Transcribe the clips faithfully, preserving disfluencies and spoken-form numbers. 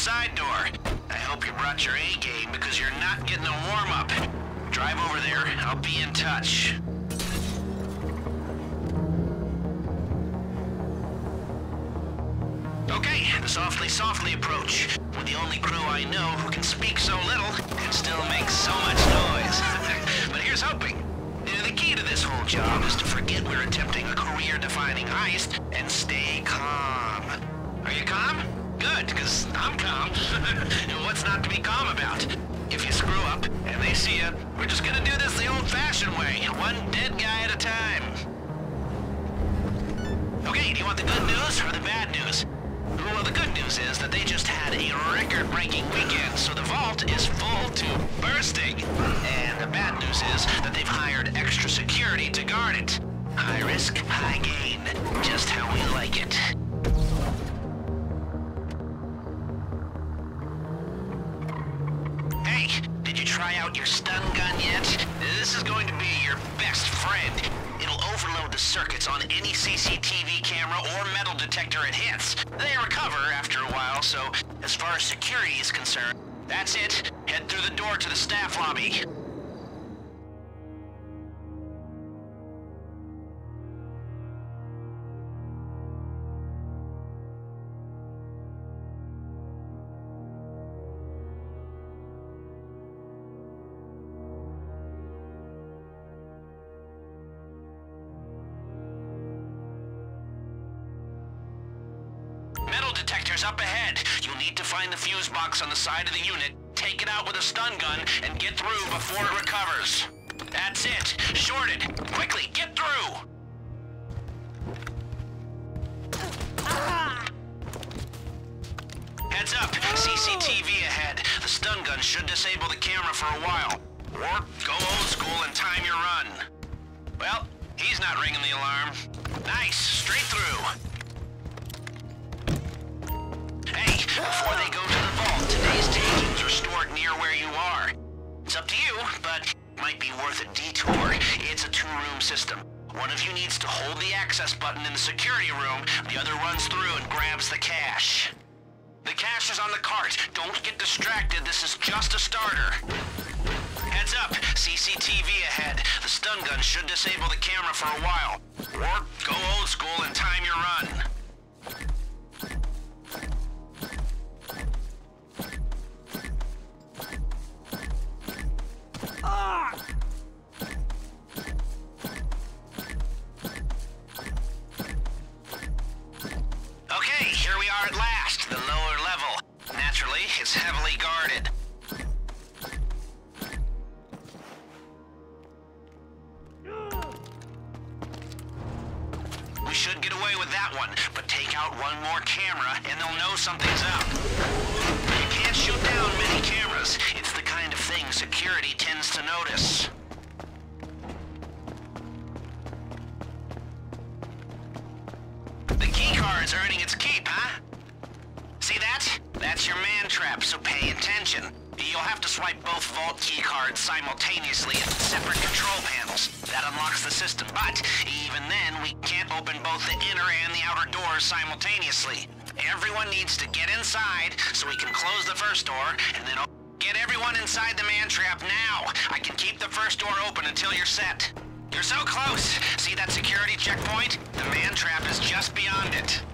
side door. I hope you brought your A game because you're not getting a warm-up. Drive over there. I'll be in touch. Okay, the softly, softly approach. With the only crew I know who can speak so little and still make so much noise. But here's hoping. The key to this whole job is to forget we're attempting a career-defining heist and stay calm. Are you calm? Good, because I'm calm. What's not to be calm about? If you screw up and they see you, we're just gonna do this the old-fashioned way, one dead guy at a time. Okay, do you want the good news or the bad news? Well, the good news is that they just had a record-breaking weekend, so the vault is full to bursting. And the bad news is that they've hired extra security to guard it. High risk, high gain. Just how we like it. Hey, did you try out your stun gun yet? This is going to be your best friend. It'll overload the circuits on any C C T V camera or metal detector it hits. They recover after a while, so as far as security is concerned, that's it. Head through the door to the staff lobby. Metal detectors up ahead. You'll need to find the fuse box on the side of the unit, take it out with a stun gun, and get through before it recovers. That's it. Shorted. Quickly, get through! Heads up. C C T V ahead. The stun gun should disable the camera for a while. Or go old school and time your run. Well, he's not ringing the alarm. Nice. Straight through. Hey, before they go to the vault, today's takings are stored near where you are. It's up to you, but might be worth a detour. It's a two-room system. One of you needs to hold the access button in the security room, the other runs through and grabs the cash. The cash is on the cart. Don't get distracted, this is just a starter. Heads up, C C T V ahead. The stun gun should disable the camera for a while. Or go old school and time your run. Okay, here we are at last, the lower level. Naturally, it's heavily guarded. We should get away with that one, but take out one more camera and they'll know something's up. You can't shoot down many cameras. It's the kind of thing security tends to notice. The keycard's earning its keep, huh? See that? That's your man trap, so pay attention. You'll have to swipe both vault keycards simultaneously at separate control panels. That unlocks the system, but even then, we can't open both the inner and the outer doors simultaneously. Everyone needs to get inside so we can close the first door, and then get everyone inside the man trap now. I can keep the first door open until you're set. You're so close. See that security checkpoint? The man trap is just beyond it.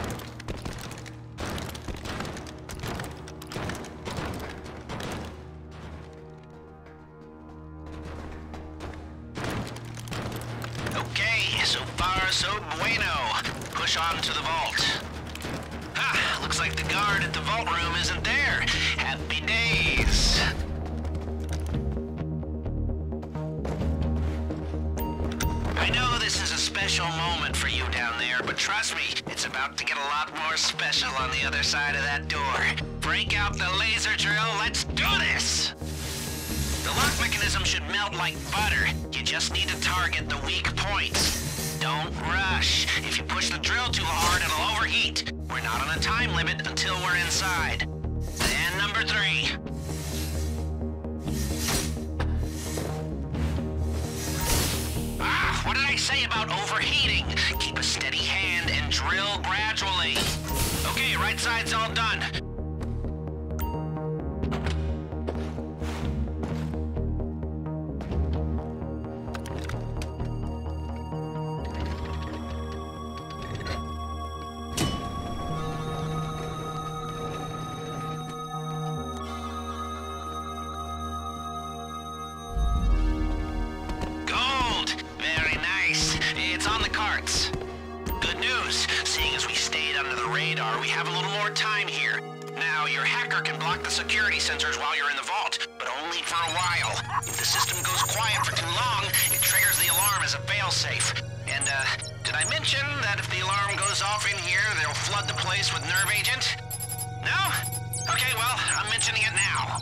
Okay, so far so bueno. Push on to the vault. Ha! Looks like the guard at the vault room isn't there. Happy days. I know this is a special moment for you down there, but trust me, it's about to get a lot more special on the other side of that door. Break out the laser drill, let's do this! The lock mechanism should melt like butter. You just need to target the weak points. Don't rush. If you push the drill too hard, it'll overheat. We're not on a time limit until we're inside. And number three. Ah, what did I say about overheating? Keep a steady hand and drill gradually. Okay, right side's all done. have a little more time here. Now, your hacker can block the security sensors while you're in the vault, but only for a while. If the system goes quiet for too long, it triggers the alarm as a failsafe. And, uh, did I mention that if the alarm goes off in here, they'll flood the place with nerve agent? No? Okay, well, I'm mentioning it now.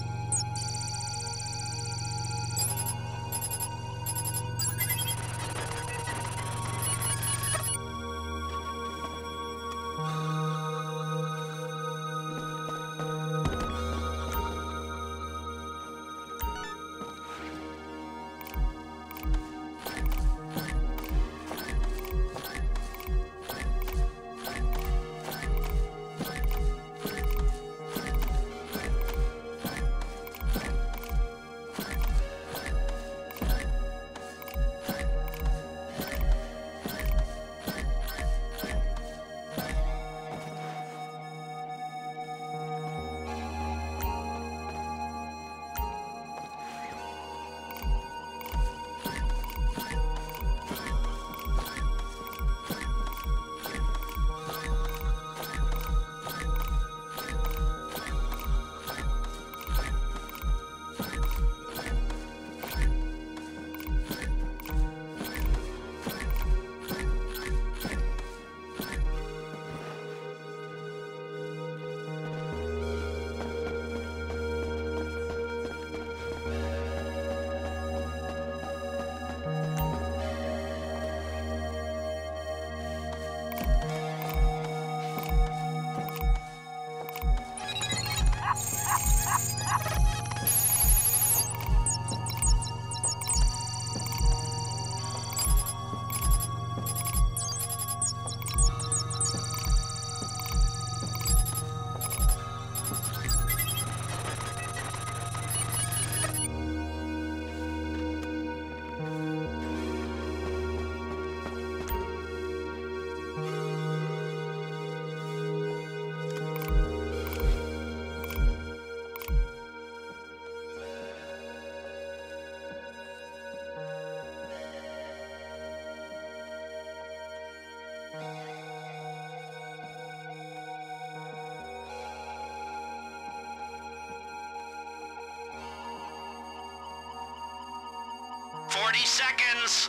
Forty seconds.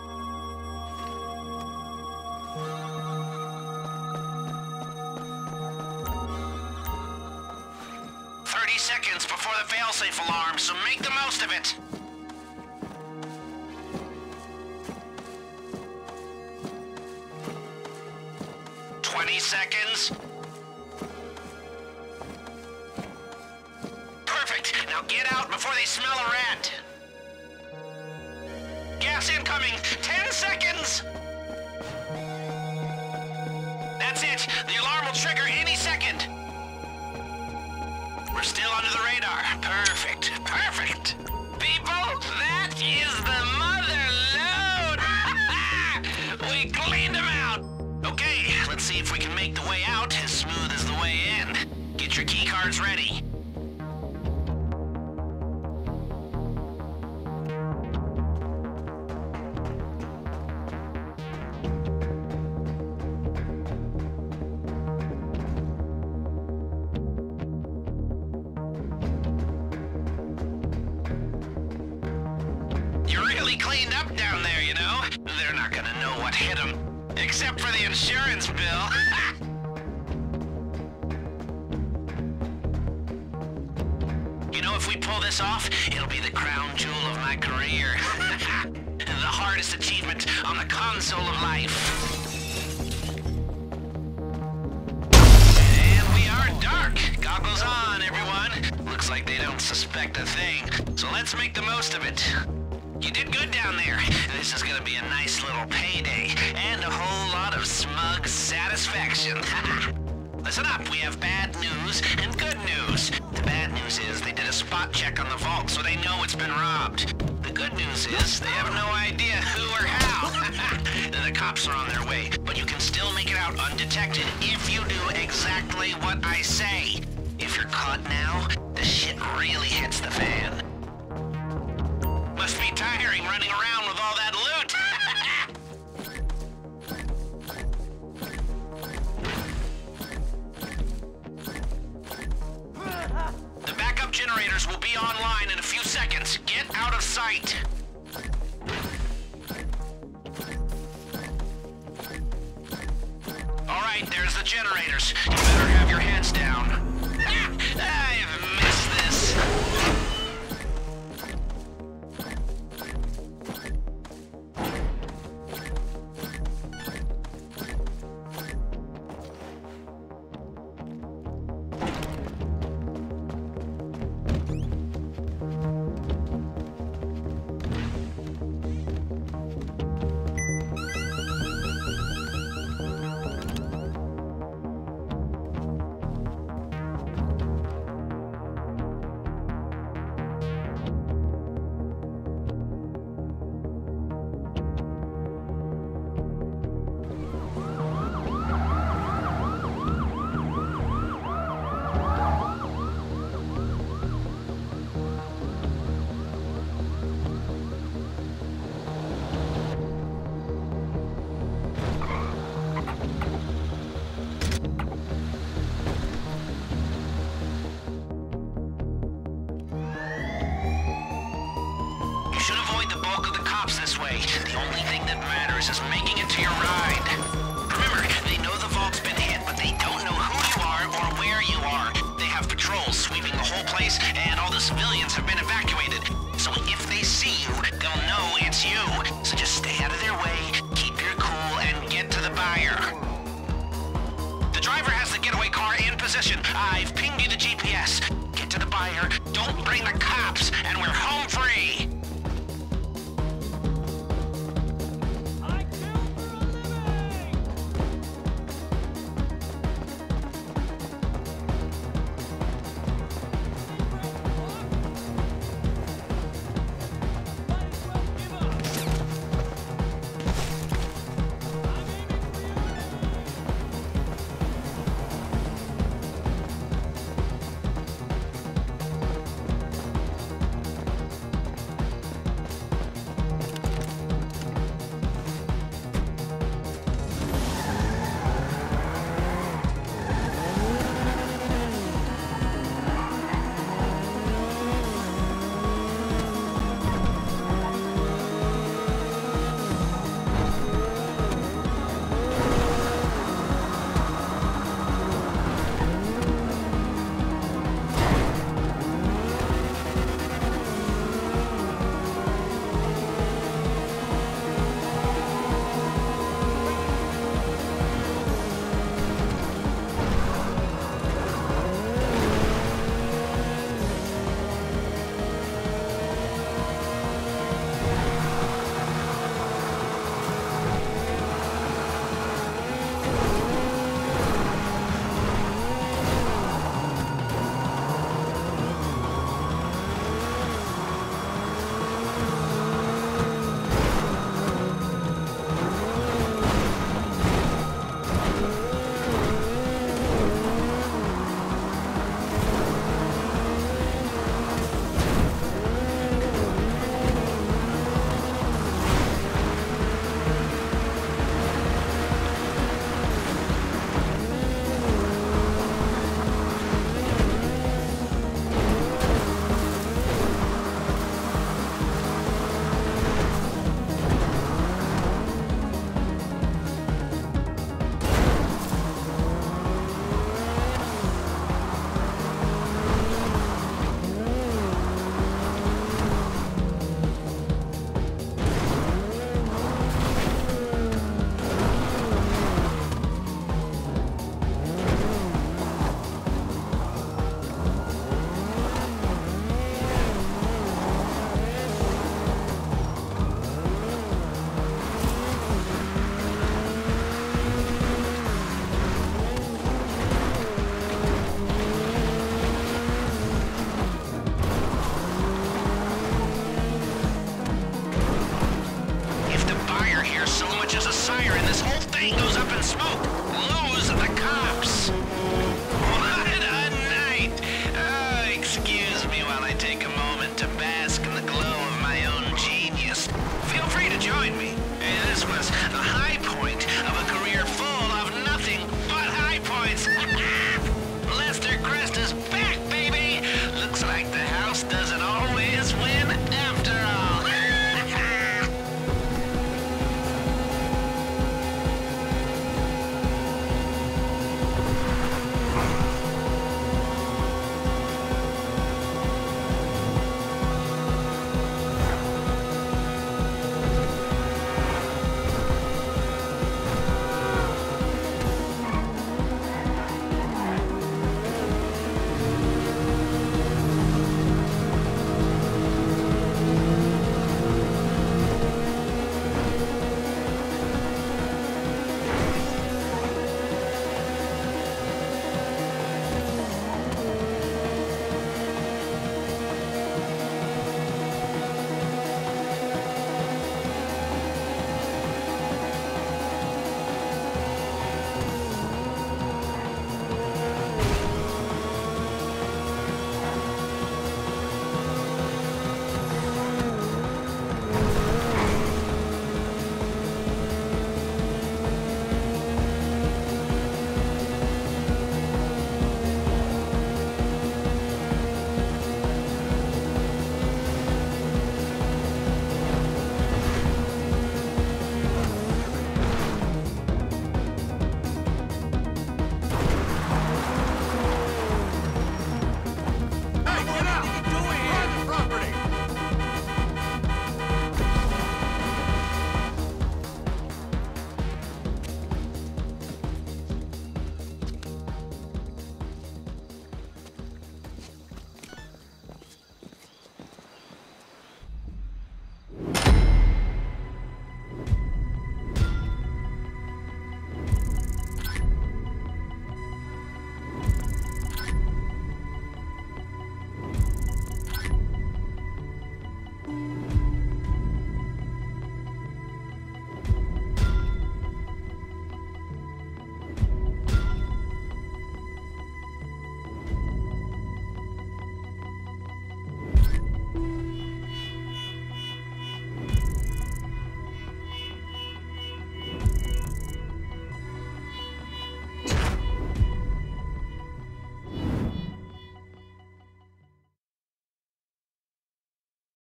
Thirty seconds before the failsafe alarm, so make the most of it. Twenty seconds. Perfect. Now get out before they smell a rat. Gas incoming! Ten seconds! That's it! The alarm will trigger any second! We're still under the radar. Perfect. Perfect! People, that is the mother load! We cleaned them out! Okay, let's see if we can make the way out as smooth as the way in. Get your key cards ready. Cleaned up down there, you know? They're not gonna know what hit them. Except for the insurance bill. You know, if we pull this off, it'll be the crown jewel of my career. The hardest achievement on the console of life. And we are dark. Goggles on, everyone. Looks like they don't suspect a thing. So let's make the most of it. You did good down there. This is gonna be a nice little payday, and a whole lot of smug satisfaction. Listen up, we have bad news and good news. The bad news is they did a spot check on the vault, so they know it's been robbed. The good news is they have no idea who or how. The cops are on their way, but you can still make it out undetected if you do exactly what I say. If you're caught now, the shit really hits the fan. Must be tiring running around with all that loot. right, there's the generators. You better have your heads down. I've missed this. This way. The only thing that matters is making it to your ride. Remember, they know the vault's been hit, but they don't know who you are or where you are. They have patrols sweeping the whole place, and all the civilians have been evacuated. So if they see you, they'll know it's you. So just stay out of their way, keep your cool, and get to the buyer. The driver has the getaway car in position. I've pinged you the G P S. Get to the buyer, don't bring the cops, and we're home free. So much as a siren, this whole thing goes up in smoke.